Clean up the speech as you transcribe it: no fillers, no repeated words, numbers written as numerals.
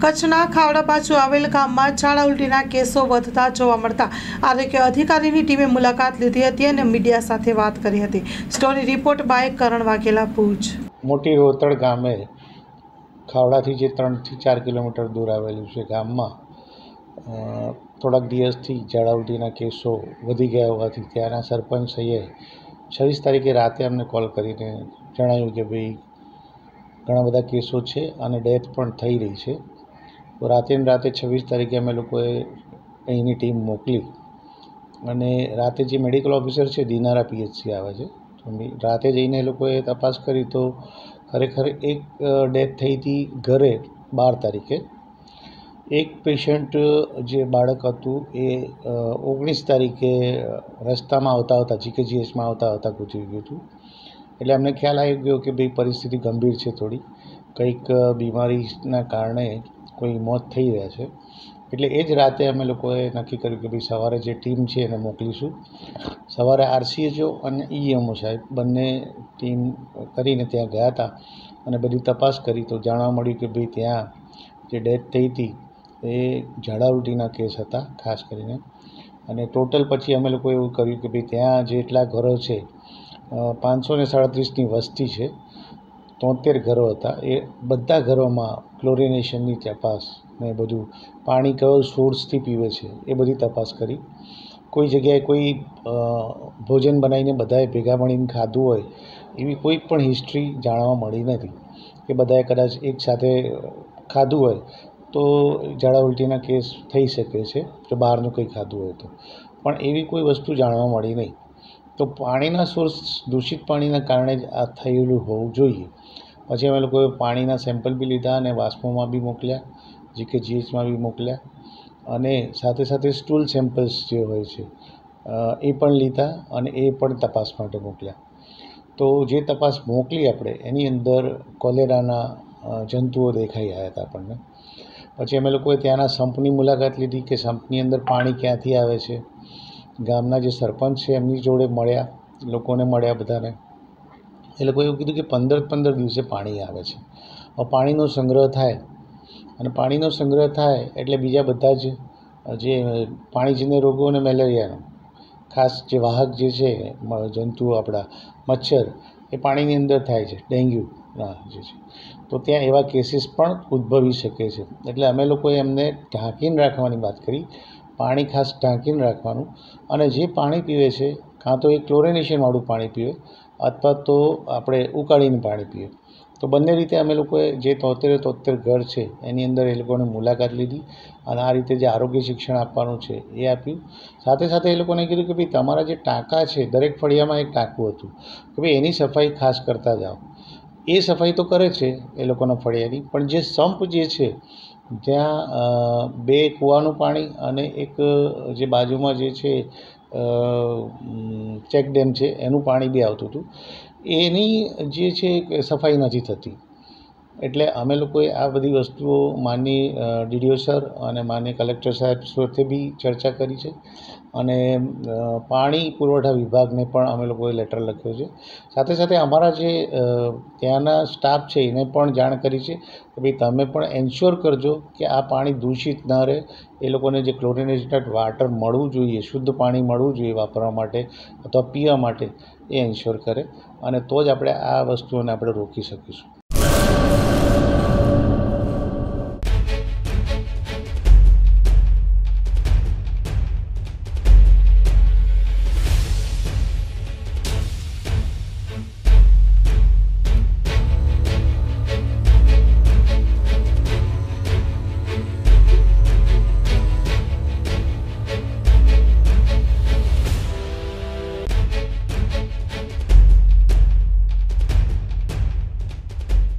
કચ્છના ખાવડા પાછું આવેલ ગામમાં ઝાડા ઉલટીના કેસો વધતા જોવા મળતા આરોગ્ય અધિકારીની ટીમે મુલાકાત લીધી હતી અને મીડિયા સાથે વાત કરી હતી। Story report by Karan Vaghela, Bhuj. Moti Rotad ગામે ખાવડાથી જે 3 થી 4 કિલોમીટર દૂર આવેલું છે ગામમાં થોડાક દિવસથી ઝાડા ઉલટીના કેસો વધી ગયા હોવાથી ત્યાંના સરપંચએ 26 તારીખે રાતે અમને કોલ કરીને જણાવ્યું કે ભાઈ ઘણા બધા કેસો છે અને ડેથ પણ થઈ રહી છે। તો રાતે 26 તારીખે અમે લોકોએ અહીંની ટીમ મોકલી અને રાતે જે મેડિકલ ઓફિસર છે દિનારા પીએચસી આવે છે, તો રાતે જઈને એ લોકોએ તપાસ કરી તો ખરેખર એક ડેથ થઈ હતી ઘરે 12 તારીખે। એક પેશન્ટ જે બાળક હતું એ 19 તારીખે રસ્તામાં આવતા જીકેજીએસમાં આવતા ગુજરી ગયું હતું। એટલે અમને ખ્યાલ આવી ગયો કે ભાઈ પરિસ્થિતિ ગંભીર છે, થોડી કંઈક બીમારીના કારણે કોઈ મોત થઈ રહ્યા છે। એટલે એ જ રાતે અમે લોકોએ નક્કી કર્યું કે ભાઈ સવારે જે ટીમ છે એને મોકલીશું। સવારે આરસીએચઓ અને ઈએમઓ સાહેબ બંને ટીમ કરીને ત્યાં ગયા હતા અને બધી તપાસ કરી તો જાણવા મળ્યું કે ભાઈ ત્યાં જે ડેથ થઈ હતી એ ઝાડા ઉલટીના કેસ હતા ખાસ કરીને। અને ટોટલ પછી અમે લોકોએ એવું કર્યું કે ભાઈ ત્યાં જેટલા ઘરો છે 537ની વસ્તી છે, 73 ઘરો હતા, એ બધા ઘરોમાં ક્લોરિનેશનની તપાસ ને બધું, પાણી કયો સોર્સથી પીવે છે એ બધી તપાસ કરી। કોઈ જગ્યાએ કોઈ ભોજન બનાવીને બધાએ ભેગા મળીને ખાધું હોય એવી કોઈ પણ હિસ્ટ્રી જાણવા મળી નથી કે બધાએ કદાચ એકસાથે ખાધું હોય તો ઝાડા ઉલટીના કેસ થઈ શકે છે જો બહારનું કંઈ ખાધું હોય તો, પણ એવી કોઈ વસ્તુ જાણવા મળી નહીં। તો પાણીના સોર્સ દૂષિત પાણીના કારણે જ આ થયેલું હોવું જોઈએ। પછી અમે લોકોએ પાણીના સેમ્પલ બી લીધા અને વાસ્મોમાં બી મોકલ્યા, જીકેજીએચમાં બી મોકલ્યા અને સાથે સાથે સ્ટૂલ સેમ્પલ્સ જે હોય છે એ પણ લીધા અને એ પણ તપાસ માટે મોકલ્યા। તો જે તપાસ મોકલી આપણે એની અંદર કોલેરાના જંતુઓ દેખાઈ આવ્યા હતા આપણને। પછી અમે લોકોએ ત્યાંના સંપની મુલાકાત લીધી કે સંપની અંદર પાણી ક્યાંથી આવે છે। ગામના જે સરપંચ છે એમની જોડે મળ્યા, લોકોને મળ્યા બધાને। એ લોકોએ એવું કીધું કે 15 દિવસે પાણી આવે છે। હવે પાણીનો સંગ્રહ થાય અને પાણીનો સંગ્રહ થાય એટલે બીજા બધા જ જે પાણીજન્ય રોગો અને મેલેરિયાનો ખાસ જે વાહક જે છે જંતુઓ આપણા મચ્છર એ પાણીની અંદર થાય છે, ડેન્ગ્યુના જે છે, તો ત્યાં એવા કેસીસ પણ ઉદ્ભવી શકે છે। એટલે અમે લોકોએ એમને ઢાંકીને રાખવાની વાત કરી, પાણી ખાસ ઢાંકીને રાખવાનું અને જે પાણી પીવે છે કાં તો એ ક્લોરિનેશનવાળું પાણી પીવે અથવા તો આપણે ઉકાળીને પાણી પીએ। તો બંને રીતે અમે લોકોએ જે 73 ઘર છે એની અંદર એ લોકોને મુલાકાત લીધી અને આ રીતે જે આરોગ્ય શિક્ષણ આપવાનું છે એ આપ્યું। સાથે સાથે એ લોકોને કીધું કે ભાઈ તમારા જે ટાંકા છે, દરેક ફળિયામાં એક ટાંકું હતું, કે ભાઈ એની સફાઈ ખાસ કરતા જાઓ। એ સફાઈ તો કરે છે એ લોકોના ફળિયાની, પણ જે સંપ જે છે ત્યાં 2 કૂવાનું પાણી અને એક જે બાજુમાં જે છે ચેક ડેમ છે એનું પાણી બી આવતું હતું, એની જે છે સફાઈ નથી થતી। એટલે અમે લોકોએ આ બધી વસ્તુઓ માનની ડીડીઓ સર અને માનની કલેક્ટર સાહેબ સાથે બી ચર્ચા કરી છે અને પાણી પુરવઠા વિભાગને પણ અમે લોકોએ લેટર લખ્યો છે। સાથે સાથે અમારા જે ત્યાંના સ્ટાફ છે એને પણ જાણ કરી છે કે ભાઈ તમે પણ એન્શ્યોર કરજો કે આ પાણી દૂષિત ન રહે, એ લોકોને જે ક્લોરિનેટેડ વાટર મળવું જોઈએ, શુદ્ધ પાણી મળવું જોઈએ વાપરવા માટે અથવા પીવા માટે, એ એન્શ્યોર કરે અને તો જ આપણે આ વસ્તુઓને આપણે રોકી શકીશું।